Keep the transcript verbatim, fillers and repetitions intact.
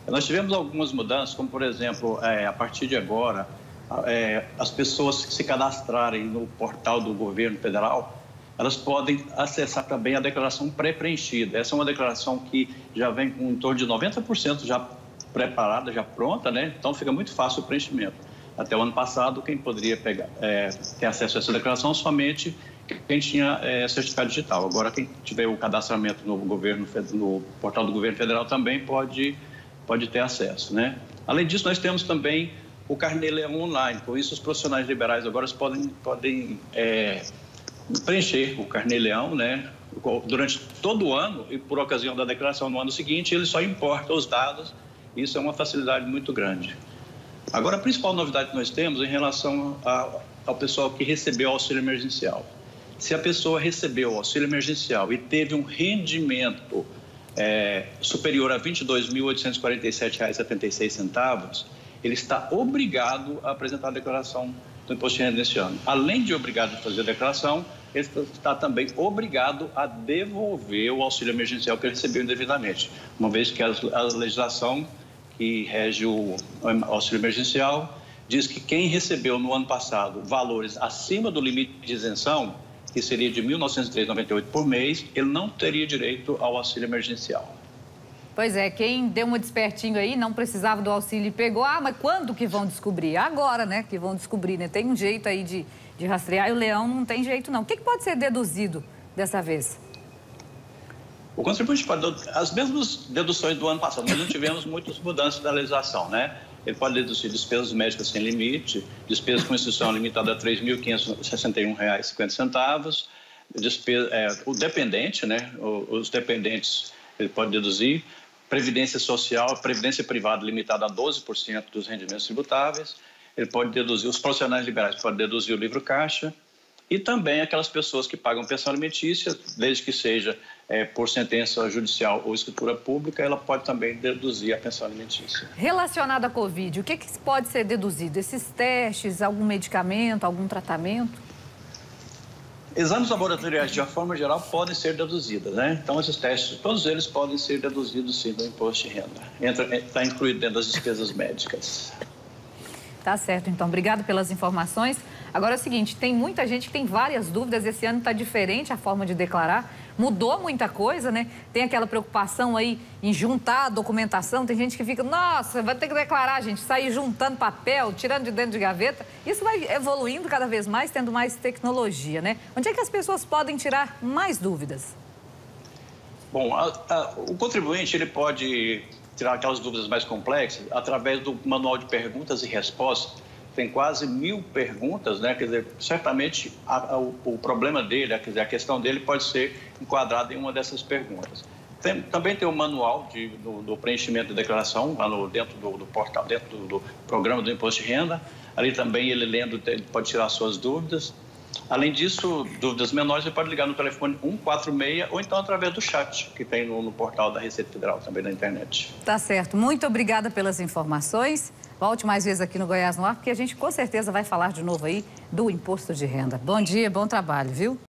Nós tivemos algumas mudanças, como, por exemplo, é, a partir de agora, é, as pessoas que se cadastrarem no portal do governo federal, elas podem acessar também a declaração pré-preenchida. Essa é uma declaração que já vem com em torno de noventa por cento já preparada, já pronta, né? Então fica muito fácil o preenchimento. Até o ano passado, quem poderia pegar, é, ter acesso a essa declaração somente quem tinha é, certificado digital. Agora, quem tiver o cadastramento no, governo, no portal do governo federal também pode, pode ter acesso, né? Além disso, nós temos também o Carnê-Leão online. Com isso, os profissionais liberais agora podem, podem é, preencher o Carnê-Leão, né? Durante todo o ano e por ocasião da declaração no ano seguinte, ele só importa os dados. Isso é uma facilidade muito grande. Agora, a principal novidade que nós temos em relação a, ao pessoal que recebeu o auxílio emergencial. Se a pessoa recebeu o auxílio emergencial e teve um rendimento é, superior a vinte e dois mil oitocentos e quarenta e sete reais e setenta e seis centavos, ele está obrigado a apresentar a declaração do imposto de renda neste ano. Além de obrigado a fazer a declaração, ele está também obrigado a devolver o auxílio emergencial que ele recebeu indevidamente, uma vez que a, a legislação que rege o auxílio emergencial diz que quem recebeu no ano passado valores acima do limite de isenção, que seria de mil novecentos e três reais e noventa e oito centavos por mês, ele não teria direito ao auxílio emergencial. Pois é, quem deu uma despertinho aí, não precisava do auxílio e pegou, ah, mas quando que vão descobrir? Agora, né, que vão descobrir, né? Tem um jeito aí de, de rastrear e o leão não tem jeito, não. O que, que pode ser deduzido dessa vez? O contribuinte pode, as mesmas deduções do ano passado, nós não tivemos muitas mudanças da legislação, né? Ele pode deduzir despesas médicas sem limite, despesas com instituição limitada a três mil quinhentos e sessenta e um reais e cinquenta centavos, despesa, é, o dependente, né? Os dependentes ele pode deduzir, previdência social, previdência privada limitada a doze por cento dos rendimentos tributáveis, ele pode deduzir, os profissionais liberais podem deduzir o livro caixa, e também aquelas pessoas que pagam pensão alimentícia, desde que seja é, por sentença judicial ou escritura pública, ela pode também deduzir a pensão alimentícia. Relacionado à Covid, o que, que pode ser deduzido? Esses testes, algum medicamento, algum tratamento? Exames laboratoriais, de uma forma geral, podem ser deduzidos, né? Então, esses testes, todos eles podem ser deduzidos, sim, do imposto de renda. Entra, está incluído dentro das despesas médicas. Tá certo, então. Obrigado pelas informações. Agora é o seguinte, tem muita gente que tem várias dúvidas. Esse ano está diferente a forma de declarar. Mudou muita coisa, né? Tem aquela preocupação aí em juntar a documentação. Tem gente que fica, nossa, vai ter que declarar, gente, sair juntando papel, tirando de dentro de gaveta. Isso vai evoluindo cada vez mais, tendo mais tecnologia, né? Onde é que as pessoas podem tirar mais dúvidas? Bom, a, a, o contribuinte, ele pode tirar aquelas dúvidas mais complexas através do manual de perguntas e respostas. Tem quase mil perguntas, né? Quer dizer, certamente a, a, o, o problema dele, quer dizer, a questão dele pode ser enquadrada em uma dessas perguntas. Tem, também tem o manual de, do, do preenchimento de declaração lá no, dentro do, do portal, dentro do, do programa do imposto de renda. Ali também ele lendo, ele pode tirar suas dúvidas. Além disso, dúvidas menores, você pode ligar no telefone um quatro seis ou então através do chat que tem no, no portal da Receita Federal, também na internet. Tá certo. Muito obrigada pelas informações. Volte mais vezes aqui no Goiás no Ar, porque a gente com certeza vai falar de novo aí do imposto de renda. Bom dia, bom trabalho, viu?